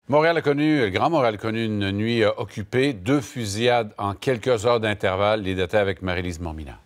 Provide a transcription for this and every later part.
Le Grand Montréal a connu une nuit occupée, 2 fusillades en quelques heures d'intervalle. Les détails avec Marie-Lise Mormina.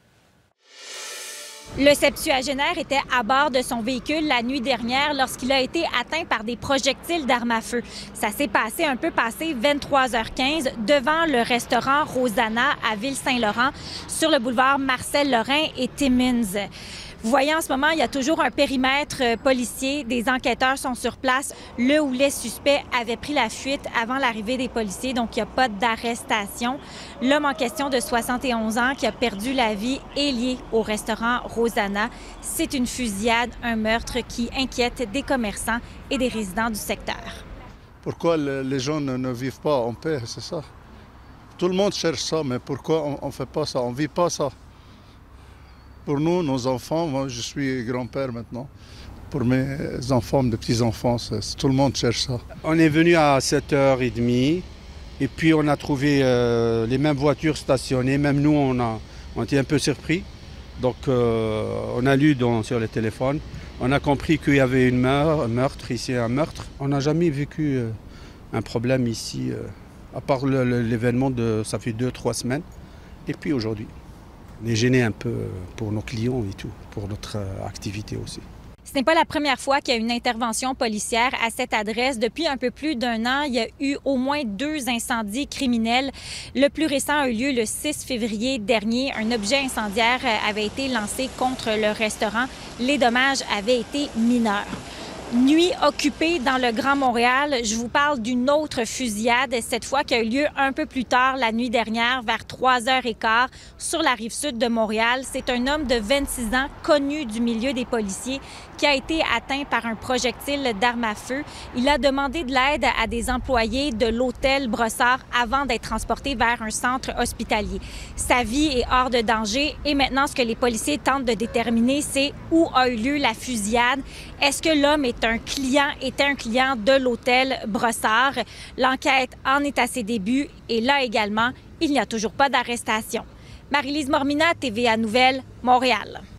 Le septuagénaire était à bord de son véhicule la nuit dernière lorsqu'il a été atteint par des projectiles d'armes à feu. Ça s'est passé un peu passé 23h15 devant le restaurant Rosanna à Ville-Saint-Laurent sur le boulevard Marcel-Lorrain et Timmins. Vous voyez en ce moment, il y a toujours un périmètre policier. Des enquêteurs sont sur place. Le ou les suspects avaient pris la fuite avant l'arrivée des policiers, donc il n'y a pas d'arrestation. L'homme en question de 71 ans qui a perdu la vie est lié au restaurant Rosanna. C'est une fusillade, un meurtre qui inquiète des commerçants et des résidents du secteur. Pourquoi les gens ne vivent pas en paix, c'est ça? Tout le monde cherche ça, mais pourquoi on ne fait pas ça? On ne vit pas ça. Pour nous, nos enfants, moi je suis grand-père maintenant, pour mes enfants, mes petits-enfants, tout le monde cherche ça. On est venu à 7h30 et puis on a trouvé les mêmes voitures stationnées, même nous on était un peu surpris. Donc on a lu sur le téléphone, on a compris qu'il y avait un meurtre ici, un meurtre. On n'a jamais vécu un problème ici, à part l'événement de ça fait 2-3 semaines, et puis aujourd'hui. On est gêné un peu pour nos clients et tout, pour notre activité aussi. Ce n'est pas la première fois qu'il y a une intervention policière à cette adresse. Depuis un peu plus d'1 an, il y a eu au moins 2 incendies criminels. Le plus récent a eu lieu le 6 février dernier. Un objet incendiaire avait été lancé contre le restaurant. Les dommages avaient été mineurs. Nuit occupée dans le Grand Montréal, je vous parle d'une autre fusillade, cette fois qui a eu lieu un peu plus tard la nuit dernière, vers 3h15, sur la rive sud de Montréal. C'est un homme de 26 ans, connu du milieu des policiers, qui a été atteint par un projectile d'arme à feu. Il a demandé de l'aide à des employés de l'hôtel Brossard avant d'être transporté vers un centre hospitalier. Sa vie est hors de danger et maintenant, ce que les policiers tentent de déterminer, c'est où a eu lieu la fusillade. Est-ce que l'homme était un client de l'hôtel Brossard? L'enquête en est à ses débuts et là également, il n'y a toujours pas d'arrestation. Marie-Lise Mormina, TVA Nouvelles, Montréal.